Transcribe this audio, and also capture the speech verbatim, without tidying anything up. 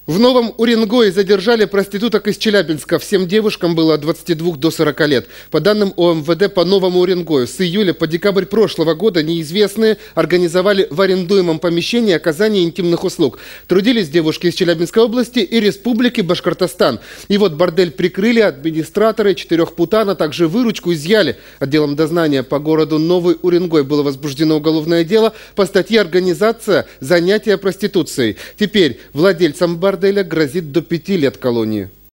В Новом Уренгое задержали проституток из Челябинска. Всем девушкам было от двадцати двух до сорока лет. По данным О Эм Вэ Дэ по Новому Уренгою, с июля по декабрь прошлого года неизвестные организовали в арендуемом помещении оказание интимных услуг. Трудились девушки из Челябинской области и Республики Башкортостан. И вот бордель прикрыли, администраторы четырех путан, а также выручку изъяли. Отделом дознания по городу Новый Уренгой было возбуждено уголовное дело по статье «Организация занятия проституцией». Теперь владельцам борделя грозит до пяти лет колонии.